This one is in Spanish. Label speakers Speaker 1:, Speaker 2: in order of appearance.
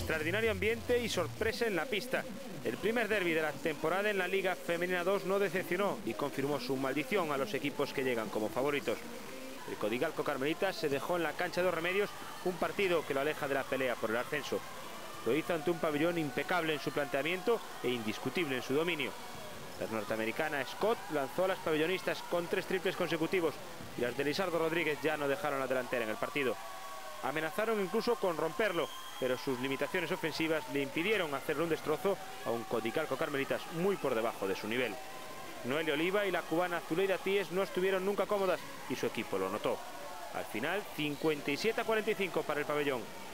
Speaker 1: extraordinario ambiente y sorpresa en la pista. El primer derbi de la temporada en la Liga Femenina 2 no decepcionó y confirmó su maldición a los equipos que llegan como favoritos. El Codigalco Carmelitas se dejó en la cancha de Dos Remedios un partido que lo aleja de la pelea por el ascenso. Lo hizo ante un pabellón impecable en su planteamiento e indiscutible en su dominio. La norteamericana Scott lanzó a las pabellonistas con 3 triples consecutivos y las de Lisardo Rodríguez ya no dejaron la delantera en el partido. Amenazaron incluso con romperlo, pero sus limitaciones ofensivas le impidieron hacerle un destrozo a un Codigalco Carmelitas muy por debajo de su nivel. Noelia Oliva y la cubana Zuleida Tíes no estuvieron nunca cómodas y su equipo lo notó. Al final, 57-45 para el pabellón.